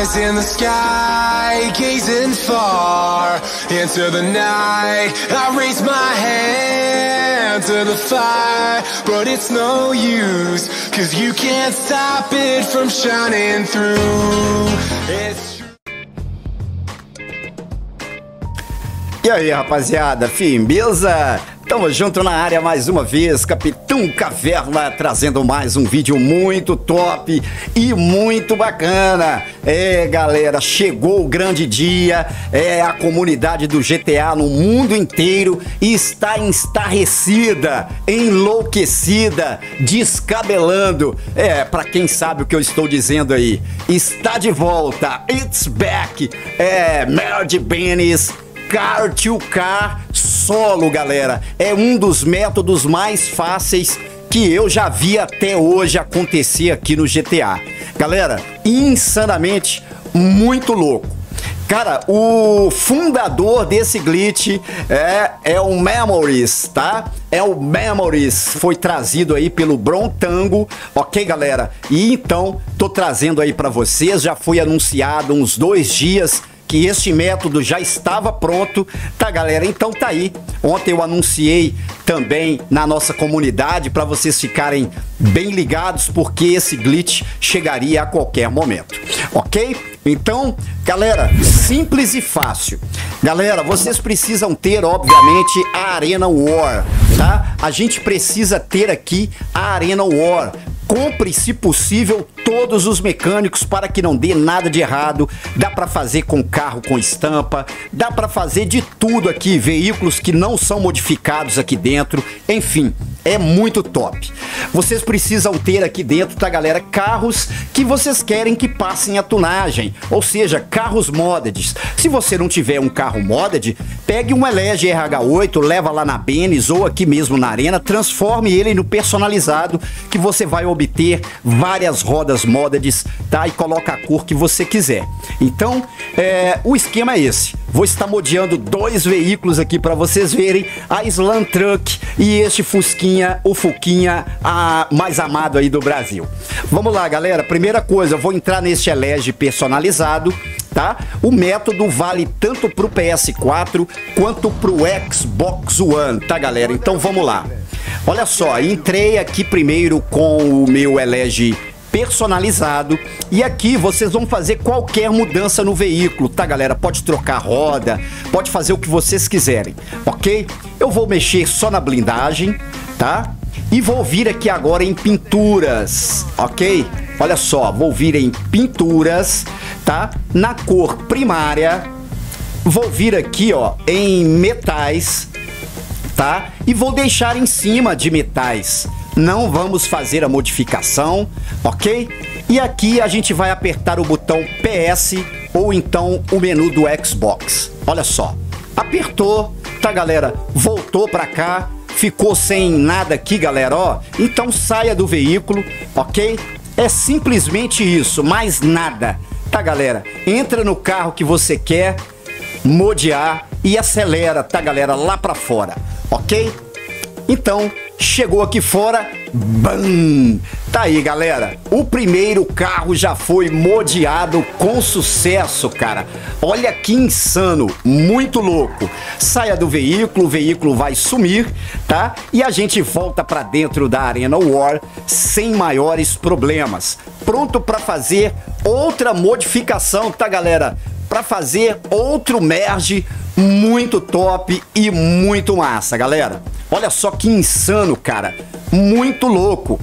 eyes in the sky, gazing far into the night. I raise my hand to the fire, but it's no use, 'cause you can't stop it from shining through. It's E aí, rapaziada, beleza? Tamo junto na área mais uma vez, Capitão Caverna, trazendo mais um vídeo muito top e muito bacana. Galera, chegou o grande dia, a comunidade do GTA no mundo inteiro está estarrecida, enlouquecida, descabelando. Pra quem sabe o que eu estou dizendo aí, está de volta, it's back, Merd Bennis, Car to Car solo, galera. É um dos métodos mais fáceis que eu já vi até hoje acontecer aqui no GTA. Galera, insanamente muito louco. Cara, o fundador desse glitch é o Memories, tá? É o Memories, foi trazido aí pelo Brontango, ok, galera? E então, tô trazendo aí pra vocês, já foi anunciado uns 2 dias que este método já estava pronto, tá, galera? Então tá aí. Ontem eu anunciei também na nossa comunidade para vocês ficarem bem ligados, porque esse glitch chegaria a qualquer momento, ok? Então, galera, simples e fácil. Galera, vocês precisam ter, obviamente, a Arena War, tá? A gente precisa ter aqui a Arena War. Compre, se possível, todos os mecânicos para que não dê nada de errado. Dá para fazer com carro com estampa, dá para fazer de tudo aqui, veículos que não são modificados aqui dentro, enfim, é muito top. Vocês precisam ter aqui dentro, tá, galera, carros que vocês querem que passem a tunagem, ou seja, carros modded. Se você não tiver um carro modded, pegue um Elege RH8, leva lá na Bennis ou aqui mesmo na Arena, transforme ele no personalizado, que você vai obter várias rodas modded, tá? E coloca a cor que você quiser. Então, o esquema é esse. Vou estar modeando 2 veículos aqui para vocês verem, a Slam Truck e este Fusquinha, o Fuquinha mais amado aí do Brasil. Vamos lá, galera. Primeira coisa, eu vou entrar neste Elege personalizado, tá? O método vale tanto pro PS4 quanto pro Xbox One, tá, galera? Então vamos lá. Olha só, entrei aqui primeiro com o meu Elege personalizado e aqui vocês vão fazer qualquer mudança no veículo, tá, galera? Pode trocar roda, pode fazer o que vocês quiserem, ok? Eu vou mexer só na blindagem, tá? E vou vir aqui agora em pinturas, ok? Olha só, vou vir em pinturas, tá? Na cor primária, vou vir aqui, ó, em metais, tá? E vou deixar em cima de metais. Não vamos fazer a modificação, ok? E aqui a gente vai apertar o botão PS ou então o menu do Xbox. Olha só, apertou, tá, galera? Voltou pra cá, ficou sem nada aqui, galera, ó. Então saia do veículo, ok? É simplesmente isso, mais nada, tá, galera? Entra no carro que você quer modear e acelera, tá, galera? Lá pra fora, ok? Então, chegou aqui fora, bam! Tá aí, galera, o primeiro carro já foi modeado com sucesso, cara. Olha que insano, muito louco. Saia do veículo, o veículo vai sumir, tá? E a gente volta pra dentro da Arena War sem maiores problemas. Pronto pra fazer outra modificação, tá, galera? Pra fazer outro merge muito top e muito massa, galera. Olha só que insano, cara. Muito louco.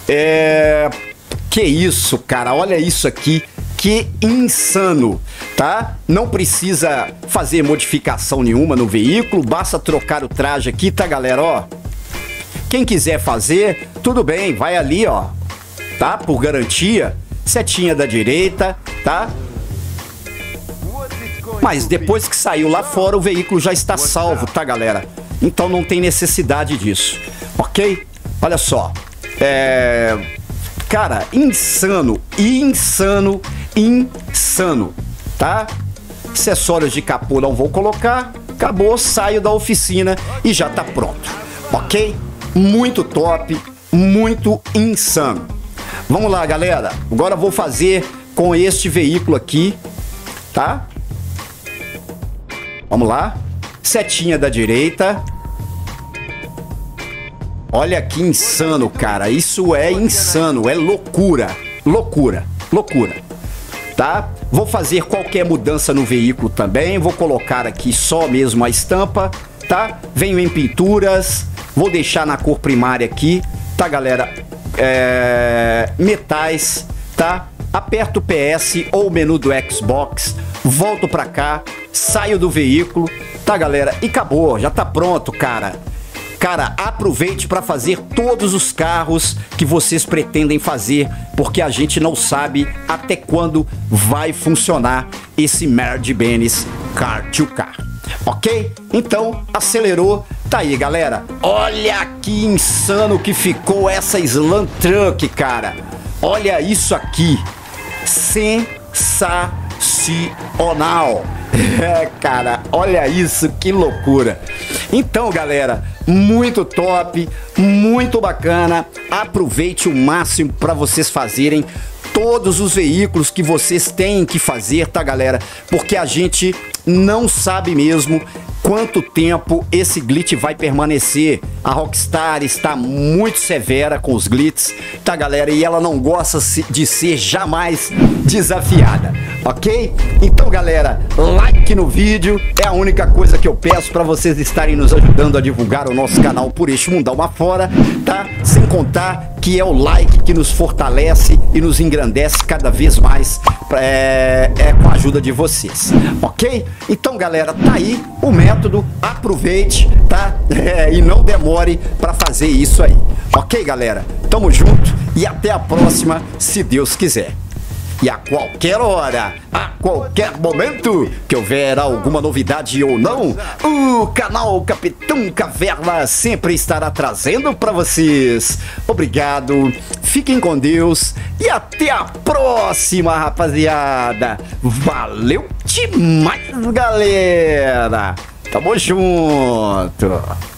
Que isso, cara. Olha isso aqui. Que insano, tá? Não precisa fazer modificação nenhuma no veículo. Basta trocar o traje aqui, tá, galera? Ó. Quem quiser fazer, tudo bem. Vai ali, ó. Tá? Por garantia. Setinha da direita, tá? Mas depois que saiu lá fora, o veículo já está salvo, tá, galera? Então não tem necessidade disso, ok? Olha só, cara, insano, insano, insano, tá? Acessórios de capô não vou colocar, acabou, saio da oficina e já tá pronto, ok? Muito top, muito insano. Vamos lá, galera, agora vou fazer com este veículo aqui, tá? Vamos lá. Setinha da direita. Olha que insano, cara. Isso é insano, é loucura. Loucura, loucura. Tá? Vou fazer qualquer mudança no veículo também. Vou colocar aqui só mesmo a estampa, tá? Venho em pinturas. Vou deixar na cor primária aqui, tá, galera? Metais, tá? Aperto o PS ou o menu do Xbox. Volto pra cá. Saio do veículo, tá, galera? E acabou, já tá pronto, cara. Cara, aproveite para fazer todos os carros que vocês pretendem fazer, porque a gente não sabe até quando vai funcionar esse Mercedes-Benz Car to Car, ok? Então, acelerou, tá aí, galera. Olha que insano que ficou essa Slam Truck, cara. Olha isso aqui, sensacional. Cara, olha isso, que loucura. Então, galera, muito top, muito bacana. Aproveite o máximo para vocês fazerem todos os veículos que vocês têm que fazer, tá, galera? Porque a gente não sabe mesmo quanto tempo esse glitch vai permanecer. A Rockstar está muito severa com os glitches, tá, galera? E ela não gosta de ser jamais desafiada, ok? Então, galera, like no vídeo é a única coisa que eu peço para vocês estarem nos ajudando a divulgar o nosso canal por este mundão afora, tá? Sem contar que é o like que nos fortalece e nos engrandece cada vez mais, com a ajuda de vocês, ok? Então, galera, tá aí o método, aproveite, tá? E não demore para fazer isso aí, ok, galera? Tamo junto e até a próxima, se Deus quiser. E a qualquer hora, a qualquer momento que houver alguma novidade ou não, o canal Capitão Caverna sempre estará trazendo para vocês. Obrigado, fiquem com Deus e até a próxima, rapaziada. Valeu demais, galera. Tamo junto.